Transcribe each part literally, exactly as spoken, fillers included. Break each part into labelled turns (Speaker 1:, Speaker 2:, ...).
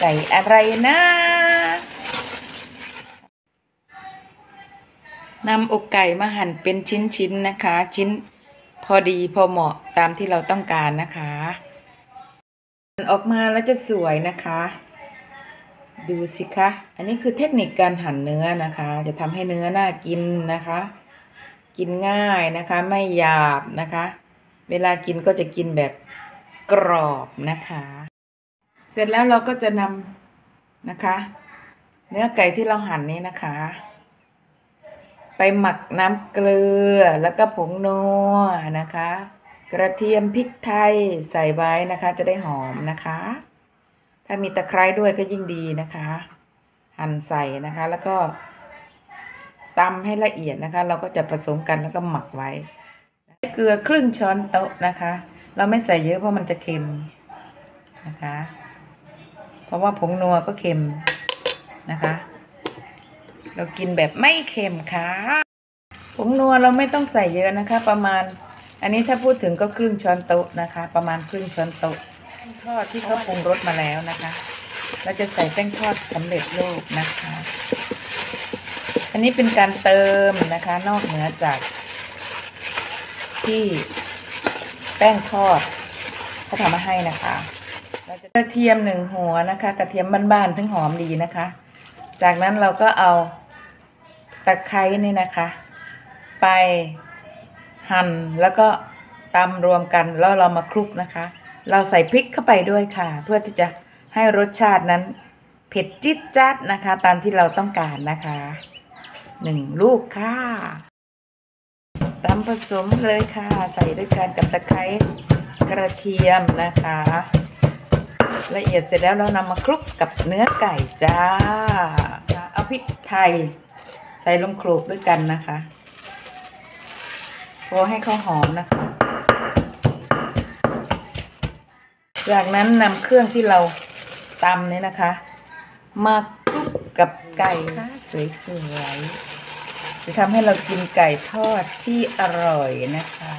Speaker 1: ไก่อะไรนะนำอกไก่มาหั่นเป็นชิ้นๆนะคะ ชิ้นพอดีพอเหมาะตามที่เราต้องการนะคะหั่นออกมาแล้วจะสวยนะคะดูสิคะอันนี้คือเทคนิคการหั่นเนื้อนะคะจะทำให้เนื้อน่ากินนะคะกินง่ายนะคะไม่หยาบนะคะเวลากินก็จะกินแบบกรอบนะคะเสร็จแล้วเราก็จะนำนะคะเนื้อไก่ที่เราหั่นนี้นะคะไปหมักน้ำเกลือแล้วก็ผงนัวนะคะกระเทียมพริกไทยใส่ไว้นะคะจะได้หอมนะคะถ้ามีตะไคร้ด้วยก็ยิ่งดีนะคะหั่นใส่นะคะแล้วก็ตำให้ละเอียดนะคะเราก็จะผสมกันแล้วก็หมักไว้เกลือครึ่งช้อนโต๊ะนะคะเราไม่ใส่เยอะเพราะมันจะเค็มนะคะเพราะว่าผงนัวก็เค็มนะคะเรากินแบบไม่เค็มค่ะผงนัวเราไม่ต้องใส่เยอะนะคะประมาณอันนี้ถ้าพูดถึงก็ครึ่งช้อนโต๊ะนะคะประมาณครึ่งช้อนโต๊ะทอดที่เขาปรุงรสมาแล้วนะคะเราจะใส่แป้งทอดสำเร็จรูปนะคะอันนี้เป็นการเติมนะคะนอกเหนือจากที่แป้งทอดเขาทำมาให้นะคะเราจะกระเทียมหนึ่งหัวนะคะกระเทียมบ้านๆถึงหอมดีนะคะจากนั้นเราก็เอาตะไคร้นี่นะคะไปหั่นแล้วก็ตำรวมกันแล้วเรามาคลุกนะคะเราใส่พริกเข้าไปด้วยค่ะเพื่อที่จะให้รสชาตินั้นเผ็ดจิ๊ดจ๊าดนะคะตามที่เราต้องการนะคะหนึ่งลูกค่ะตำผสมเลยค่ะใส่ด้วยกันกับตะไคร้กระเทียมนะคะละเอียดเสร็จแล้วเรานำมาคลุกกับเนื้อไก่จ้าเอาพริกไทยใส่ลงโขลกด้วยกันนะคะพอให้เขาหอมนะคะจากนั้นนำเครื่องที่เราตำเนี่ยนะคะมาคลุกกับไก่สวยๆจะทำให้เรากินไก่ทอดที่อร่อยนะคะ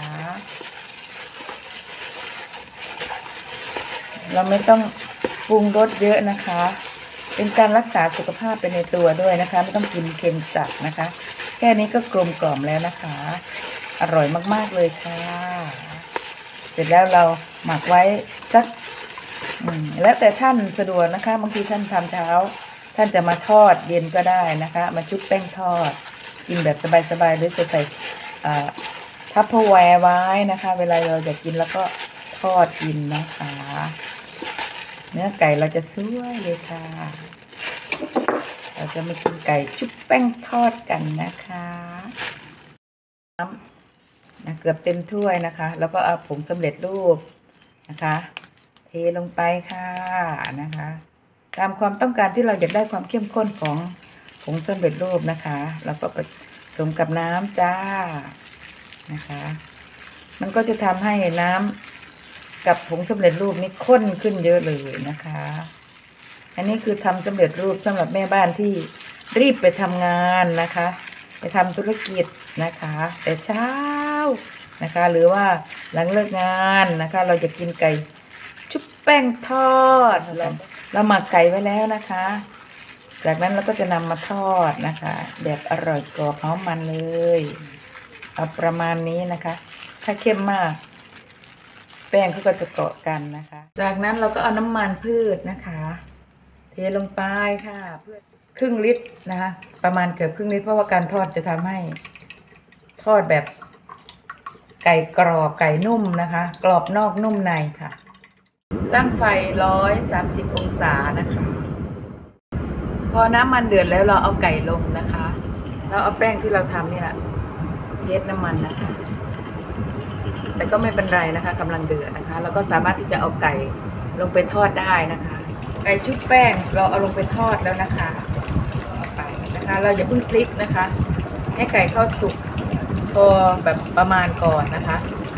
Speaker 1: เราไม่ต้องปรุงรสเยอะนะคะเป็นการรักษาสุขภาพไปในตัวด้วยนะคะไม่ต้องกินเค็มจัดนะคะแค่นี้ก็กลมกล่อมแล้วนะคะอร่อยมากๆเลยค่ะเสร็จแล้วเราหมักไว้สักแล้วแต่ท่านสะดวกนะคะบางทีท่านทำเช้าท่านจะมาทอดเย็นก็ได้นะคะมาชุบแป้งทอดกินแบบสบายๆหรือจะใส่ทัพเพอร์แวร์ไว้นะคะเวลาเราจะกินแล้วก็ทอดกินนะคะเนื้อไก่เราจะสวยเลยค่ะเราจะมากินไก่ชุบแป้งทอดกันนะคะน้ำนะเกือบเต็มถ้วยนะคะแล้วก็เอาผงสำเร็จรูปนะคะเทลงไปค่ะนะคะตามความต้องการที่เราอยากได้ความเข้มข้นของผงสำเร็จรูปนะคะเราก็ผสมกับน้ำจ้านะคะมันก็จะทำให้น้ำกับผงสำเร็จรูปนี้ข้นขึ้นเยอะเลยนะคะอันนี้คือทำสำเร็จรูปสำหรับแม่บ้านที่รีบไปทำงานนะคะไปทำธุรกิจนะคะแต่เช้านะคะหรือว่าหลังเลิกงานนะคะเราจะกินไก่ชุบแป้งทอดเราเราหมักไก่ไว้แล้วนะคะจากนั้นเราก็จะนำมาทอดนะคะแบบอร่อยกรอบหอมมันเลยเอาประมาณนี้นะคะถ้าเข้มมากแป้งเขาก็จะเกาะกันนะคะจากนั้นเราก็เอาน้ำมันพืชนะคะเทลงไปค่ะเพื่อครึ่งลิตรนะคะประมาณเกือบครึ่งลิตรเพราะว่าการทอดจะทำให้ทอดแบบไก่กรอบไก่นุ่มนะคะกรอบนอกนุ่มในค่ะตั้งไฟร้อยสามสิบองศานะคะพอน้ำมันเดือดแล้วเราเอาไก่ลงนะคะเราเอาแป้งที่เราทำนี่แหละเทน้ำมันนะคะแต่ก็ไม่เป็นไรนะคะกำลังเดือดนะคะเราก็สามารถที่จะเอาไก่ลงไปทอดได้นะคะไก่ชุบแป้งเราเอาลงไปทอดแล้วนะคะไปนะคะเราอย่าเพิ่งพลิกนะคะให้ไก่เข้าสุกพอแบบประมาณก่อนนะคะ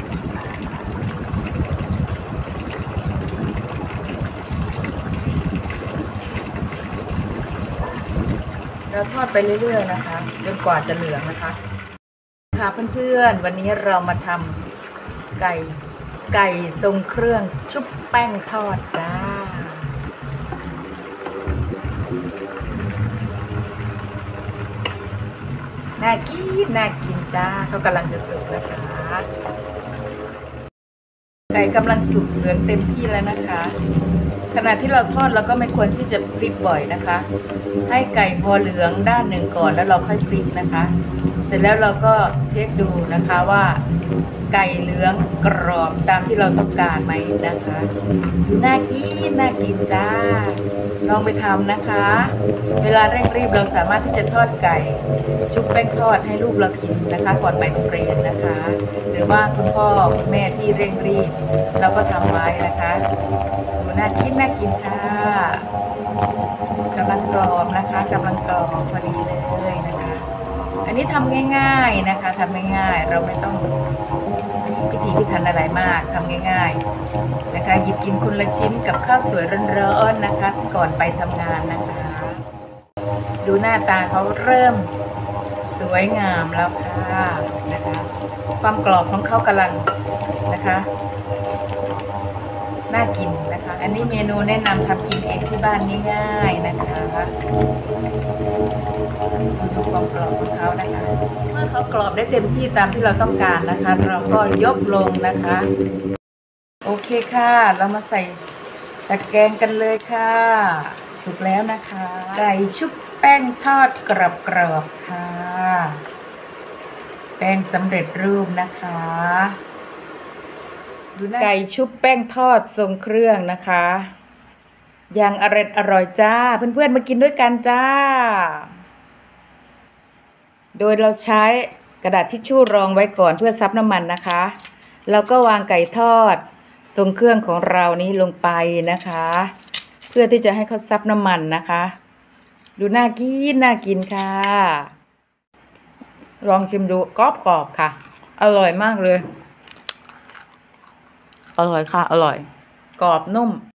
Speaker 1: เราทอดไปเรื่อยๆนะคะจนกว่าจะเหลืองนะคะค่ะเพื่อนๆวันนี้เรามาทำไก่ไก่ทรงเครื่องชุบแป้งทอดจ้าน่ากินน่ากินจ้าเขากำลังจะสุกนะคะไก่กำลังสุกเหลืองเต็มที่แล้วนะคะขณะที่เราทอดเราก็ไม่ควรที่จะพลิกบ่อยนะคะให้ไก่พอเหลืองด้านหนึ่งก่อนแล้วเราค่อยพลิกนะคะเสร็จแล้วเราก็เช็คดูนะคะว่าไก่เหลืองกรอบตามที่เราต้องการไหมนะคะน่ากินน่ากินจ้าลองไปทำนะคะเวลาเร่งรีบเราสามารถที่จะทอดไก่ชุบแป้งทอดให้ลูกเรากินนะคะก่อนไปโรงเรียนนะคะหรือว่าคุณพ่อคุณแม่ที่เร่งรีบเราก็ทำไว้นะคะดูน่ากินน่ากินค่ะกำลังกรอบนะคะกำลังกรอบพอดีเลยนะคะอันนี้ทำง่ายๆนะคะทำง่ายๆเราไม่ต้องพิธีพิถันอะไรมากทำง่ายๆนะคะหยิบกินคนละชิ้นกับข้าวสวยร้อนๆนะคะก่อนไปทำงานนะคะดูหน้าตาเขาเริ่มสวยงามแล้วค่ะนะคะความกรอบของเขากำลังนะคะน่ากินนะคะอันนี้เมนูแนะนำทำกินเองที่บ้านง่ายๆนะคะดูความกรอบของเขานะคะเมื่อเขากรอบได้เต็มที่ตามที่เราต้องการนะคะเราก็ยกลงนะคะโอเคค่ะเรามาใส่ตะแกรงกันเลยค่ะสุกแล้วนะคะไก่ชุบแป้งทอดกรอบๆค่ะแป้งสำเร็จรูปนะคะไก่ชุบแป้งทอดทรงเครื่องนะคะอย่างอร่อยอร่อยจ้าเพื่อนๆมากินด้วยกันจ้าโดยเราใช้กระดาษทิชชู่รองไว้ก่อนเพื่อซับน้ำมันนะคะเราก็วางไก่ทอดทรงเครื่องของเรานี้ลงไปนะคะเพื่อที่จะให้เขาซับน้ำมันนะคะดูน่ากินน่ากินค่ะลองชิมดูกรอบๆค่ะอร่อยมากเลยอร่อยค่ะอร่อยกรอบนุ่ม